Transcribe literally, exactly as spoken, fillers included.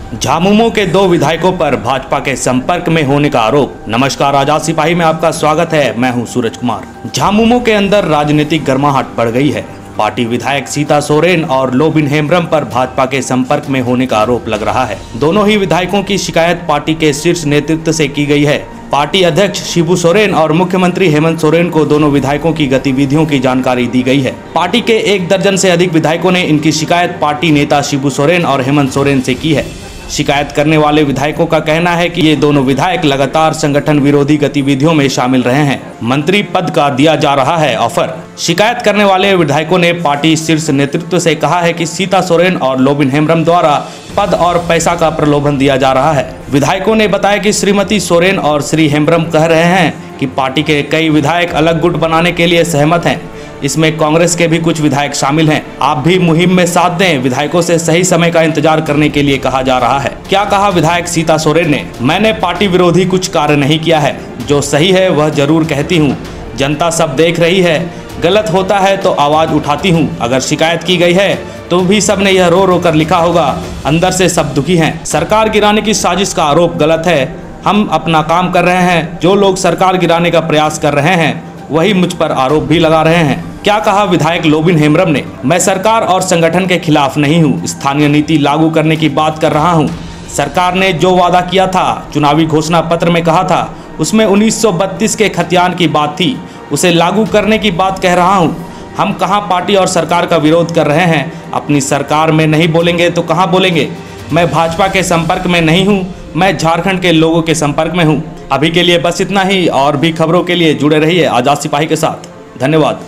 झामुमो के दो विधायकों पर भाजपा के संपर्क में होने का आरोप। नमस्कार, आजाद सिपाही में आपका स्वागत है। मैं हूं सूरज कुमार। झामुमो के अंदर राजनीतिक गर्माहट बढ़ गई है। पार्टी विधायक सीता सोरेन और लोबिन हेम्ब्रम पर भाजपा के संपर्क में होने का आरोप लग रहा है। दोनों ही विधायकों की शिकायत पार्टी के शीर्ष नेतृत्व से की गई है। पार्टी अध्यक्ष शिबू सोरेन और मुख्यमंत्री हेमंत सोरेन को दोनों विधायकों की गतिविधियों की जानकारी दी गई है। पार्टी के एक दर्जन से अधिक विधायकों ने इनकी शिकायत पार्टी नेता शिबू सोरेन और हेमंत सोरेन से की है। शिकायत करने वाले विधायकों का कहना है कि ये दोनों विधायक लगातार संगठन विरोधी गतिविधियों में शामिल रहे हैं। मंत्री पद का दिया जा रहा है ऑफर। शिकायत करने वाले विधायकों ने पार्टी शीर्ष नेतृत्व से कहा है कि सीता सोरेन और लोबिन हेम्ब्रम द्वारा पद और पैसा का प्रलोभन दिया जा रहा है। विधायकों ने बताया कि श्रीमती सोरेन और श्री हेम्ब्रम कह रहे हैं कि पार्टी के कई विधायक अलग गुट बनाने के लिए सहमत हैं। इसमें कांग्रेस के भी कुछ विधायक शामिल हैं। आप भी मुहिम में साथ दें। विधायकों से सही समय का इंतजार करने के लिए कहा जा रहा है। क्या कहा विधायक सीता सोरेन ने? मैंने पार्टी विरोधी कुछ कार्य नहीं किया है। जो सही है वह जरूर कहती हूँ। जनता सब देख रही है। गलत होता है तो आवाज उठाती हूँ। अगर शिकायत की गई है तो भी सबने यह रो रो कर लिखा होगा। अंदर से सब दुखी हैं। सरकार गिराने की साजिश का आरोप गलत है। हम अपना काम कर रहे हैं। जो लोग सरकार गिराने का प्रयास कर रहे हैं वही मुझ पर आरोप भी लगा रहे हैं। क्या कहा विधायक लोबिन हेम्ब्रम ने? मैं सरकार और संगठन के खिलाफ नहीं हूं। स्थानीय नीति लागू करने की बात कर रहा हूं। सरकार ने जो वादा किया था, चुनावी घोषणा पत्र में कहा था, उसमें उन्नीस सौ बत्तीस के खतियान की बात थी। उसे लागू करने की बात कह रहा हूं। हम कहां पार्टी और सरकार का विरोध कर रहे हैं? अपनी सरकार में नहीं बोलेंगे तो कहां बोलेंगे? मैं भाजपा के संपर्क में नहीं हूं। मैं झारखंड के लोगों के संपर्क में हूं। अभी के लिए बस इतना ही। और भी खबरों के लिए जुड़े रहिए आजाद सिपाही के साथ। धन्यवाद।